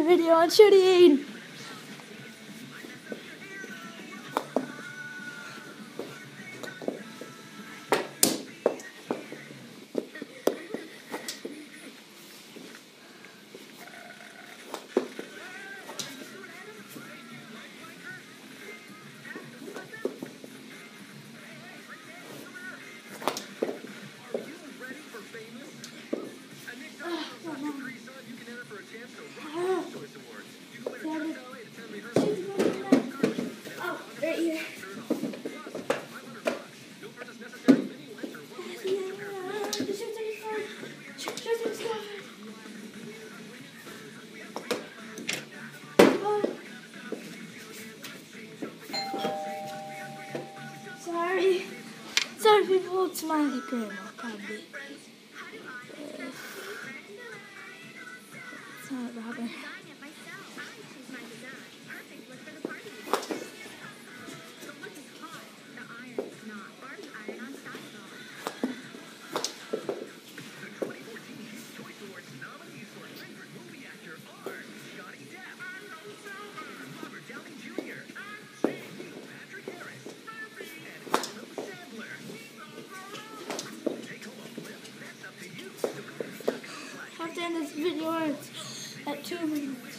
new video on shooting. Right here. Sorry people, it's my grandma probably. It's not Robin. I have to end this video at 2 minutes.